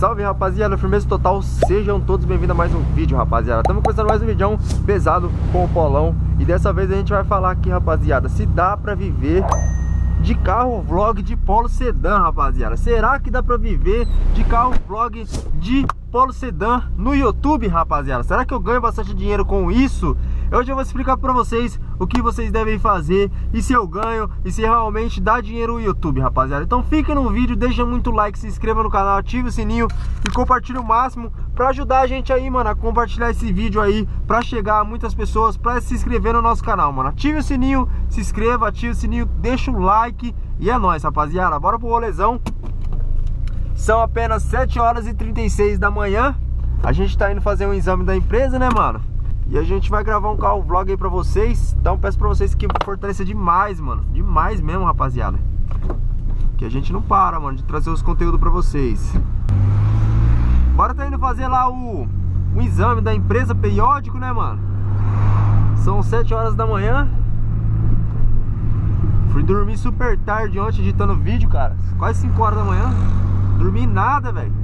salve rapaziada, firmeza total, sejam todos bem-vindos a mais um vídeo, rapaziada. Estamos começando mais um vídeo pesado com o Paulão. E dessa vez a gente vai falar aqui, rapaziada, se dá pra viver de carro vlog de Polo Sedã, rapaziada. Será que dá pra viver de carro vlog de Polo Sedã no YouTube, rapaziada? Será que eu ganho bastante dinheiro com isso? Hoje eu vou explicar pra vocês o que vocês devem fazer e se eu ganho e se realmente dá dinheiro no YouTube, rapaziada. Então fica no vídeo, deixa muito like, se inscreva no canal, ative o sininho e compartilhe o máximo pra ajudar a gente aí, mano, a compartilhar esse vídeo aí pra chegar a muitas pessoas, pra se inscrever no nosso canal, mano. Ative o sininho, se inscreva, ative o sininho, deixa o like e é nóis, rapaziada. Bora pro rolezão. São apenas 7 horas e 36 da manhã. A gente tá indo fazer um exame da empresa, né, mano? E a gente vai gravar um carro vlog aí pra vocês. Então peço pra vocês que fortaleçam demais, mano. Demais mesmo, rapaziada. Que a gente não para, mano, de trazer os conteúdos pra vocês. Bora tá indo fazer lá o exame da empresa periódico, né, mano? São 7 horas da manhã. Fui dormir super tarde ontem editando vídeo, cara. Quase 5 horas da manhã. Dormi nada, velho.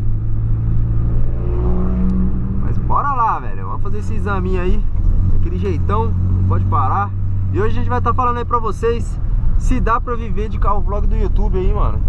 Mas bora lá, velho. Vamos fazer esse exame aí, daquele jeitão, não pode parar. E hoje a gente vai estar falando aí pra vocês se dá pra viver de carro vlog do YouTube aí, mano.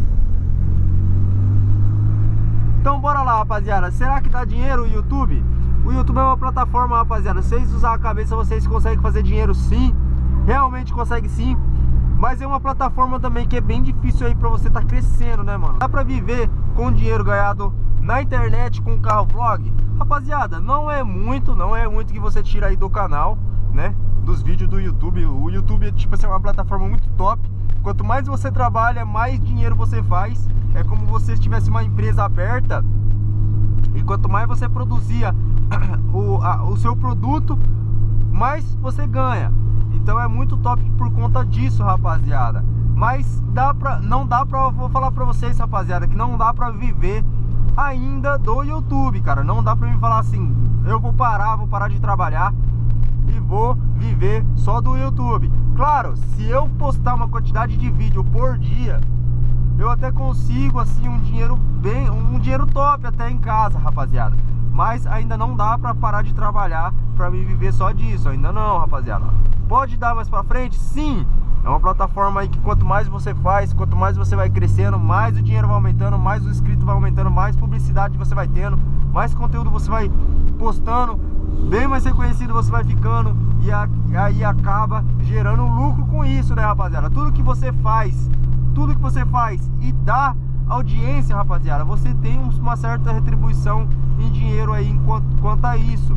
Então bora lá, rapaziada. Será que dá dinheiro o YouTube? O YouTube é uma plataforma, rapaziada. Se vocês usarem a cabeça, vocês conseguem fazer dinheiro sim. Realmente consegue sim. Mas é uma plataforma também que é bem difícil aí pra você tá crescendo, né, mano? Dá pra viver com dinheiro ganhado na internet com carro vlog? Rapaziada, não é muito que você tira aí do canal, né? Dos vídeos do YouTube. O YouTube é tipo assim, uma plataforma muito top. Quanto mais você trabalha, mais dinheiro você faz. É como se você tivesse uma empresa aberta. E quanto mais você produzia o seu produto, mais você ganha. Então é muito top por conta disso, rapaziada. Mas vou falar pra vocês, rapaziada, que não dá pra viver ainda do YouTube, cara. Não dá pra mim falar assim, eu vou parar de trabalhar e vou viver só do YouTube. Claro, se eu postar uma quantidade de vídeo por dia, eu até consigo assim um dinheiro top até em casa, rapaziada. Mas ainda não dá pra parar de trabalhar pra me viver só disso, ainda não, rapaziada. Pode dar mais pra frente? Sim. É uma plataforma aí que quanto mais você faz, quanto mais você vai crescendo, mais o dinheiro vai aumentando, mais o inscrito vai aumentando, mais publicidade você vai tendo, mais conteúdo você vai postando, bem mais reconhecido você vai ficando. E aí acaba gerando lucro com isso, né, rapaziada? Tudo que você faz e dá audiência, rapaziada, você tem uma certa retribuição em dinheiro aí quanto a isso.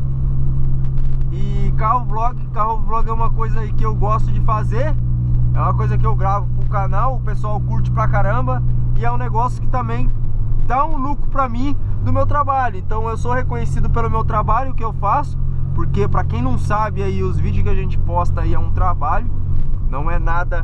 E carro vlog é uma coisa aí que eu gosto de fazer. É uma coisa que eu gravo pro canal, o pessoal curte pra caramba. E é um negócio que também dá um lucro pra mim do meu trabalho. Então eu sou reconhecido pelo meu trabalho que eu faço. Porque pra quem não sabe aí, os vídeos que a gente posta aí é um trabalho. Não é nada.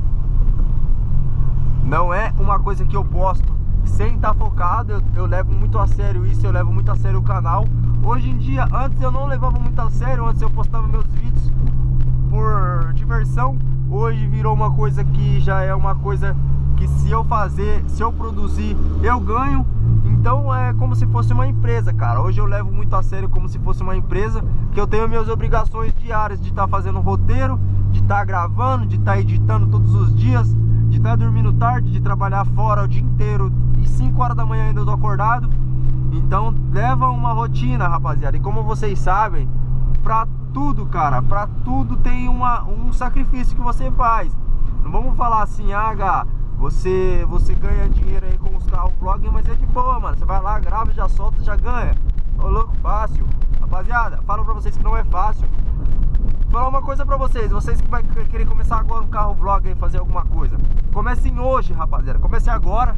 Não é uma coisa que eu posto sem estar focado. Eu levo muito a sério isso, eu levo muito a sério o canal. Hoje em dia, antes eu não levava muito a sério, antes eu postava meus vídeos por diversão. Hoje virou uma coisa que já é uma coisa que se eu produzir, eu ganho. Então é como se fosse uma empresa, cara. Hoje eu levo muito a sério como se fosse uma empresa, que eu tenho minhas obrigações diárias de estar fazendo roteiro, de estar gravando, de estar editando todos os dias, de estar dormindo tarde, de trabalhar fora o dia inteiro. E 5 horas da manhã ainda eu tô acordado. Então leva uma rotina, rapaziada. E como vocês sabem, pra tudo, cara, pra tudo tem um sacrifício que você faz. Não vamos falar assim, você ganha dinheiro aí com os carros vlog, mas é de boa, mano. Você vai lá, grava, já solta, já ganha. Ô louco, fácil. Rapaziada, falo pra vocês que não é fácil. Vou falar uma coisa pra vocês que vai querer começar agora um carro vlog aí, fazer alguma coisa. Comecem hoje, rapaziada, comecem agora.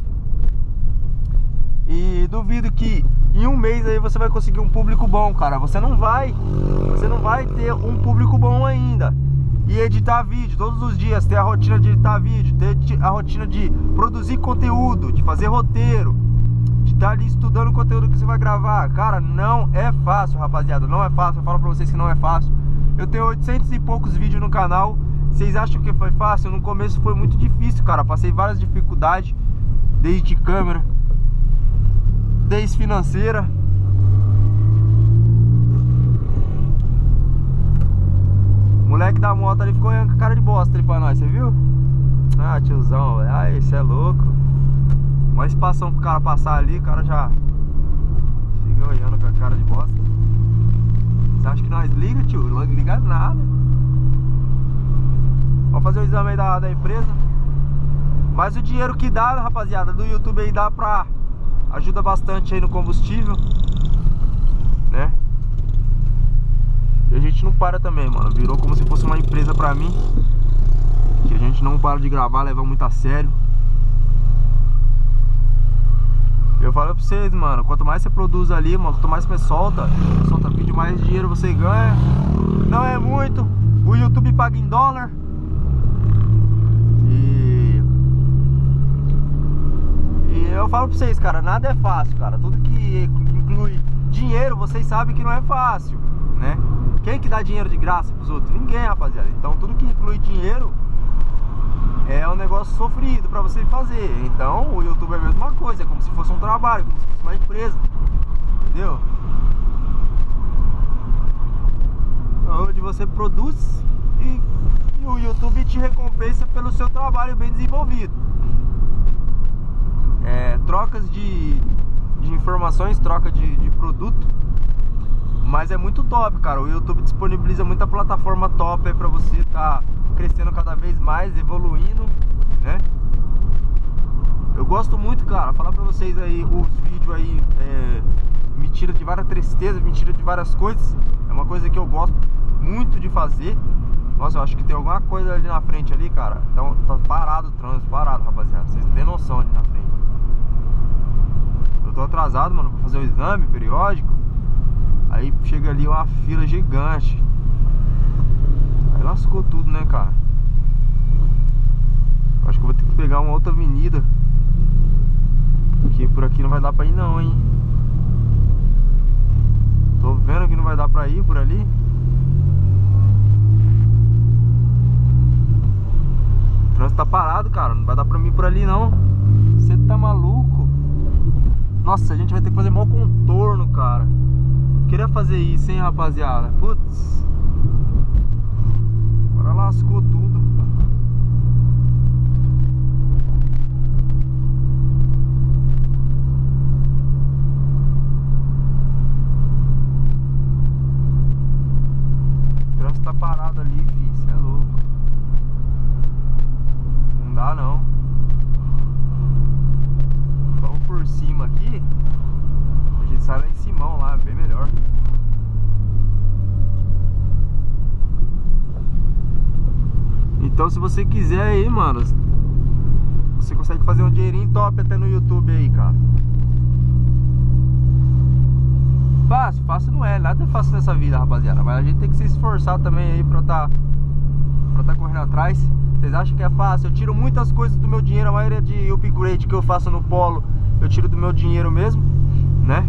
E duvido que em um mês aí você vai conseguir um público bom, cara. Você não vai ter um público bom ainda. E editar vídeo todos os dias, ter a rotina de editar vídeo, ter a rotina de produzir conteúdo, de fazer roteiro, de estar ali estudando o conteúdo que você vai gravar. Cara, não é fácil, rapaziada, não é fácil. Eu falo pra vocês que não é fácil. Eu tenho 800 e poucos vídeos no canal. Vocês acham que foi fácil? No começo foi muito difícil, cara. Passei várias dificuldades, desde câmera, fudez financeira. O moleque da moto ali ficou com a cara de bosta ali pra nós, você viu? Ah, tiozão, velho. Ah, esse é louco. Uma espação pro cara passar ali, o cara já fica olhando com a cara de bosta. Você acha que nós liga, tio? Não liga nada. Vamos fazer o exame aí da empresa. Mas o dinheiro que dá, rapaziada, do YouTube aí dá pra... ajuda bastante aí no combustível, né? E a gente não para também, mano. Virou como se fosse uma empresa pra mim, que a gente não para de gravar, leva muito a sério. Eu falo pra vocês, mano, quanto mais você produz ali, mano, quanto mais você solta vídeo, mais dinheiro você ganha. Não é muito. O YouTube paga em dólar. E eu falo pra vocês, cara, nada é fácil, cara. Tudo que inclui dinheiro, vocês sabem que não é fácil, né? Quem que dá dinheiro de graça pros outros? Ninguém, rapaziada. Então tudo que inclui dinheiro é um negócio sofrido pra você fazer. Então o YouTube é a mesma coisa, é como se fosse um trabalho, como se fosse uma empresa, entendeu? Onde você produz e o YouTube te recompensa pelo seu trabalho bem desenvolvido. Trocas de informações, troca de produto. Mas é muito top, cara. O YouTube disponibiliza muita plataforma top aí pra você estar crescendo cada vez mais, evoluindo, né? Eu gosto muito, cara. Falar pra vocês aí, os vídeos aí me tira de várias tristezas, me tira de várias coisas. É uma coisa que eu gosto muito de fazer. Nossa, eu acho que tem alguma coisa ali na frente ali, cara. Então tá parado o trânsito, parado, rapaziada. Vocês não tem noção ali na frente. Eu tô atrasado, mano, pra fazer o exame periódico. Aí chega ali uma fila gigante. Aí lascou tudo, né, cara? Acho que eu vou ter que pegar uma outra avenida, porque por aqui não vai dar pra ir não, hein? Tô vendo que não vai dar pra ir por ali. O trânsito tá parado, cara. Não vai dar pra mim por ali não. Você tá maluco? Nossa, a gente vai ter que fazer mó contorno, cara. Queria fazer isso, hein, rapaziada. Putz, agora lascou tudo. O trânsito tá parado ali, filho. Cê é louco. Não dá não. Vamos por cima aqui. A gente sai lá em Simão, lá, bem melhor. Então se você quiser aí, mano, você consegue fazer um dinheirinho top até no YouTube aí, cara. Fácil não é, nada é fácil nessa vida, rapaziada. Mas a gente tem que se esforçar também aí pra tá correndo atrás. Vocês acham que é fácil? Eu tiro muitas coisas do meu dinheiro. A maioria de upgrade que eu faço no Polo, eu tiro do meu dinheiro mesmo, né?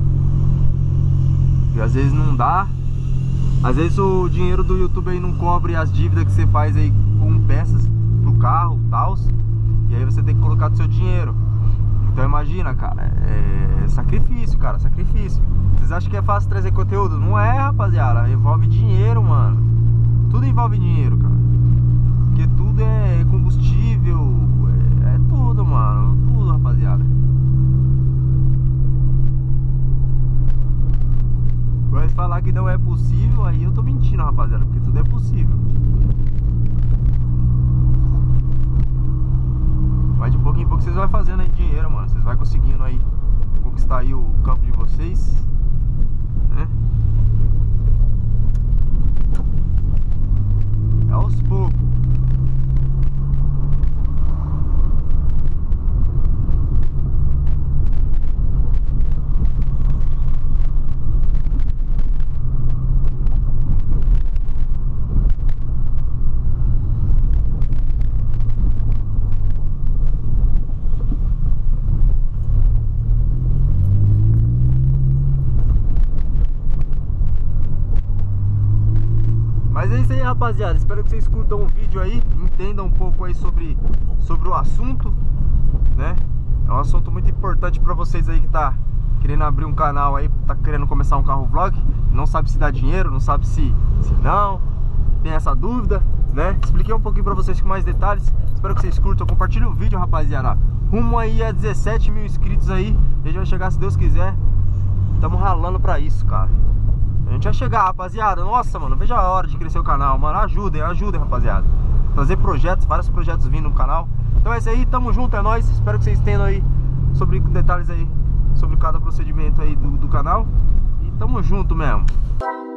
E às vezes não dá. Às vezes o dinheiro do YouTube aí não cobre as dívidas que você faz aí com peças pro carro e tal. E aí você tem que colocar do seu dinheiro. Então imagina, cara, é sacrifício, cara, sacrifício. Vocês acham que é fácil trazer conteúdo? Não é, rapaziada. Envolve dinheiro, mano. Tudo envolve dinheiro, cara. Porque tudo é combustível, é tudo, mano. Tudo, rapaziada. Mas falar que não é possível, aí eu tô mentindo, rapaziada. Porque tudo é possível. Mas de pouco em pouco vocês vão fazendo aí dinheiro, mano. Vocês vão conseguindo aí conquistar aí o campo de vocês, né? É aos poucos. Mas é isso aí, rapaziada. Espero que vocês curtam o vídeo aí, entendam um pouco aí sobre o assunto, né? É um assunto muito importante pra vocês aí que tá querendo abrir um canal aí, tá querendo começar um carro vlog, não sabe se dá dinheiro, não sabe se não, tem essa dúvida, né? Expliquei um pouquinho pra vocês com mais detalhes. Espero que vocês curtam, compartilhem o vídeo, rapaziada. Rumo aí a 17 mil inscritos aí, a gente vai chegar se Deus quiser. Tamo ralando pra isso, cara. A gente vai chegar, rapaziada. Nossa, mano, veja a hora de crescer o canal, mano. Ajudem, rapaziada. Trazer projetos, vários projetos vindo no canal. Então é isso aí, tamo junto, é nóis. Espero que vocês entendam aí sobre detalhes aí, sobre cada procedimento aí do canal. E tamo junto mesmo.